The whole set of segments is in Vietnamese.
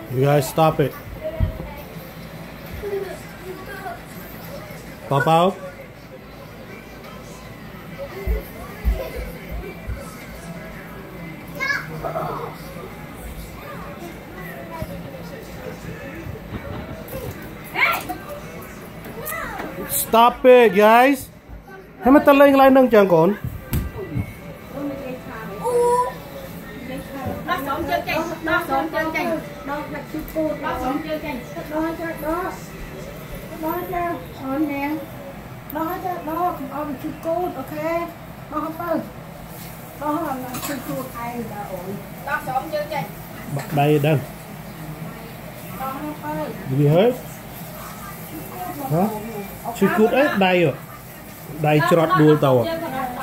You guys stop it. Pop out. Stop it, guys. Thế mà ta lên lại nâng chẳng còn. Đó sống chơi chanh, đó sống chơi chanh, đó là chú cô, đó sống chơi chanh, đó cho ổn nè, đó chú cô, ok, đó không ơi, đó là chú cô thay là ổn, đó sống chơi chanh. Đây đang. Đó không ơi. You heard? Hả? Chú cút ấy đây rồi. Đây trọt đuôi tàu à?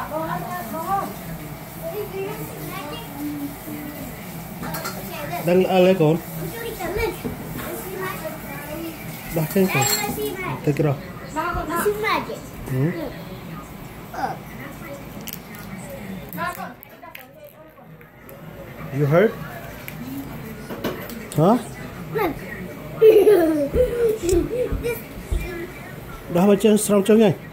Đang lấy con. Đó trên con. Take it off. You heard? Hả? Đó mà chân xong chân ngay.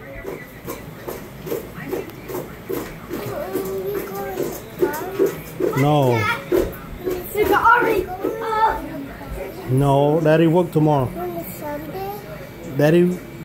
No. No, Daddy work tomorrow. Daddy